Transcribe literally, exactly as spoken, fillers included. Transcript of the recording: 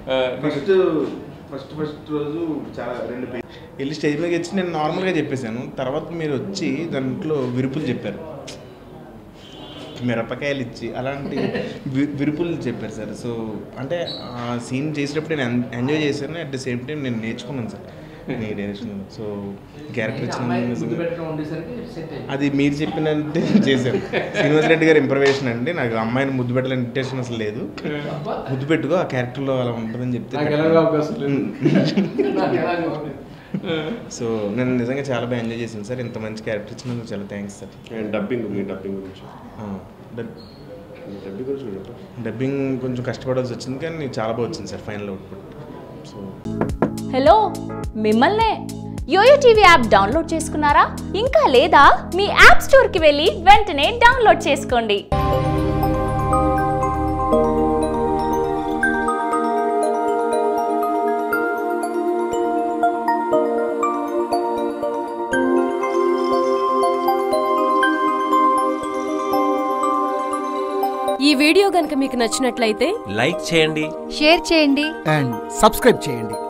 First first first రోజు చాలా రెండు వెళ్ళి స్టేజ్ మీద వచ్చి నేను నార్మల్గా చెప్పేశాను. తర్వాత మీరు వచ్చి దాంట్లో విరుపులు చెప్పారు, మిరపకాయలు ఇచ్చి అలాంటి విరుపులు చెప్పారు సార్. సో అంటే ఆ సీన్ చేసేటప్పుడు నేను ఎంజాయ్ చేశాను, అట్ ద సేమ్ టైం నేను నేర్చుకున్నాను సార్ మీ డైరెక్షన్. సో క్యారెక్టర్ ఇచ్చిన అది మీరు చెప్పినట్టే చేశాను. శ్రీనివాస్ రెడ్డి గారి ఇంప్రవేషన్ అండి. నాకు అమ్మాయిని ముద్దు పెట్టాలని ఇంటెన్షన్ అసలు లేదు. ముద్దు పెట్టుకో ఆ క్యారెక్టర్లో అలా ఉంటుందని చెప్తే సో నేను నిజంగా చాలా బాగా ఎంజాయ్ చేశాను సార్. ఇంత మంచి క్యారెక్టర్ ఇచ్చినందుకు చాలా థ్యాంక్స్ సార్. డబ్బింగ్ మీ డబ్బింగ్ గురించి డబ్బింగ్ గురించి డబ్బింగ్ కొంచెం కష్టపడాల్సి వచ్చింది కానీ చాలా బాగా వచ్చింది sir final output. So hello, మిమ్మల్నే యోయో టీవీ యాప్ డౌన్లోడ్ చేసుకున్నారా? ఇంకా లేదా? మీ యాప్ స్టోర్కి వెళ్ళి వెంటనే డౌన్లోడ్ చేసుకోండి. ఈ వీడియో గనుక మీకు నచ్చినట్లయితే లైక్ చేయండి, షేర్ చేయండి అండ్ సబ్స్క్రైబ్ చేయండి.